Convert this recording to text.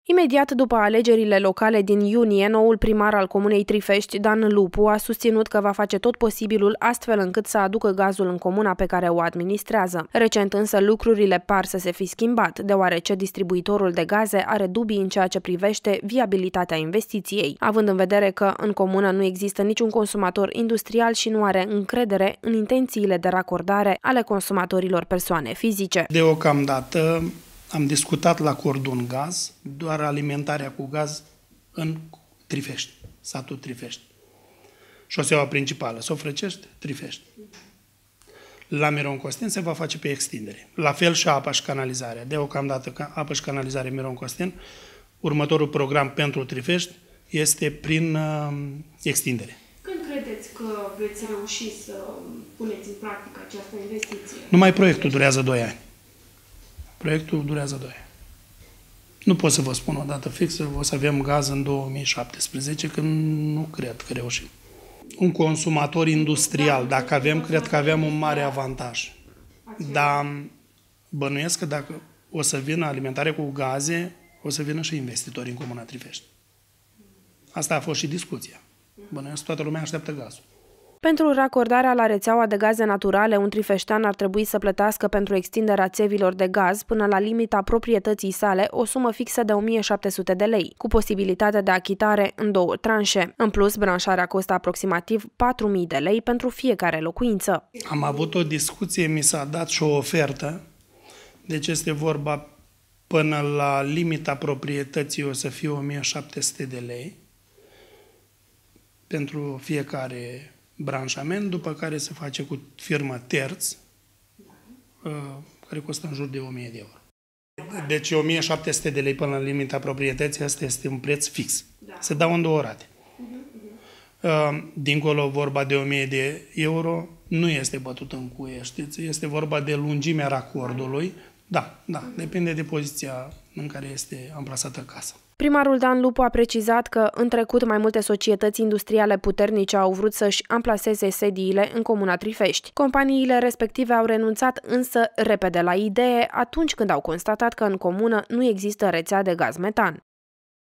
Imediat după alegerile locale din iunie, noul primar al comunei Trifești, Dan Lupu, a susținut că va face tot posibilul astfel încât să aducă gazul în comuna pe care o administrează. Recent însă lucrurile par să se fi schimbat, deoarece distribuitorul de gaze are dubii în ceea ce privește viabilitatea investiției, având în vedere că în comună nu există niciun consumator industrial și nu are încredere în intențiile de racordare ale consumatorilor persoane fizice. Deocamdată am discutat la Cordon Gaz doar alimentarea cu gaz în Trifești, satul Trifești. Șoseaua principală, Sofrăcești, Trifești. La Miron Costin se va face pe extindere. La fel și apa și canalizarea. Deocamdată apă și canalizare Miron Costin, următorul program pentru Trifești este prin extindere. Când credeți că veți reuși să puneți în practică această investiție? Numai proiectul durează 2 ani. Proiectul durează 2 ani. Nu pot să vă spun o dată fixă, o să avem gaz în 2017, când nu cred că reușim. Un consumator industrial, dacă avem, cred că avem un mare avantaj. Dar bănuiesc că dacă o să vină alimentare cu gaze, o să vină și investitori în comuna Trifești. Asta a fost și discuția. Bănuiesc toată lumea așteaptă gazul. Pentru racordarea la rețeaua de gaze naturale, un trifeștean ar trebui să plătească pentru extinderea țevilor de gaz până la limita proprietății sale o sumă fixă de 1700 de lei, cu posibilitatea de achitare în 2 tranșe. În plus, branșarea costă aproximativ 4000 de lei pentru fiecare locuință. Am avut o discuție, mi s-a dat și o ofertă, deci este vorba până la limita proprietății o să fie 1700 de lei pentru fiecare branșament, după care se face cu firmă terț, care costă în jur de 1000 de euro. Deci 1700 de lei până la limita proprietății, asta este un preț fix. Se dau în 2 rate. Dincolo, vorba de 1000 de euro, nu este bătut în cuie, știți? Este vorba de lungimea racordului. Da, depinde de poziția în care este amplasată casa. Primarul Dan Lupu a precizat că în trecut mai multe societăți industriale puternice au vrut să-și amplaseze sediile în comuna Trifești. Companiile respective au renunțat însă repede la idee atunci când au constatat că în comună nu există rețea de gaz metan.